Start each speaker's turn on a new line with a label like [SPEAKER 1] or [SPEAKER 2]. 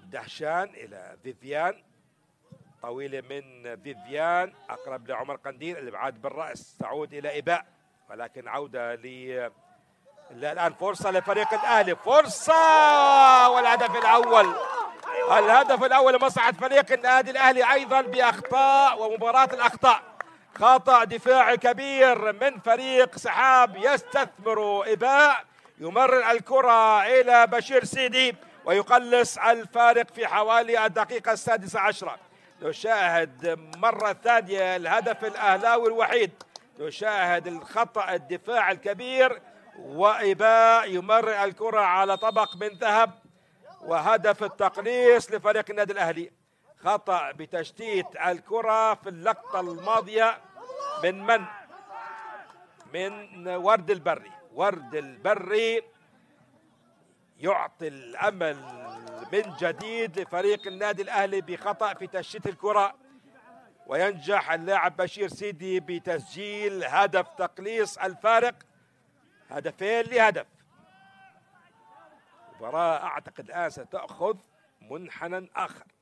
[SPEAKER 1] دهشان إلى فيفيان، طويلة من فيفيان أقرب لعمر قنديل، الإبعاد بالرأس تعود إلى إباء، ولكن عودة الآن فرصة لفريق الأهلي، فرصة والهدف الأول. الهدف الأول لمصلحة فريق النادي الأهلي أيضا بأخطاء ومباراة الأخطاء. خطأ دفاعي كبير من فريق سحاب، يستثمر إباء، يمرر الكرة إلى بشير سيدي ويقلص الفارق في حوالي الدقيقة 16. نشاهد مرة ثانية الهدف الأهلاوي الوحيد، نشاهد الخطأ الدفاع الكبير، وإباء يمرر الكرة على طبق من ذهب، وهدف التقليص لفريق النادي الأهلي. خطأ بتشتيت الكرة في اللقطة الماضية من ورد البري. ورد البري يعطي الأمل من جديد لفريق النادي الأهلي بخطأ في تشتيت الكرة، وينجح اللاعب بشير سيدي بتسجيل هدف تقليص الفارق، هدفين لهدف. المباراة أعتقد الآن ستأخذ منحنى آخر.